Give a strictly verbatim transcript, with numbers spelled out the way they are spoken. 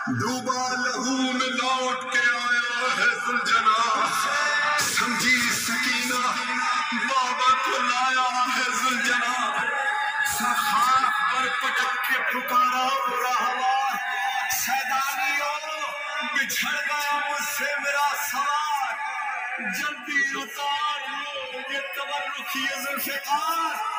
डूबा लहू में लौट के आया है सुलझना, समझी सकीना बाबा को लाया है सुलझना। खाक पर पटक के पुकारा रहवार, सैदानियों बिछड़ गया मुझसे मेरा सवार, जल्दी उतार लो ये तबर्रुखी जुल्फ़िकार।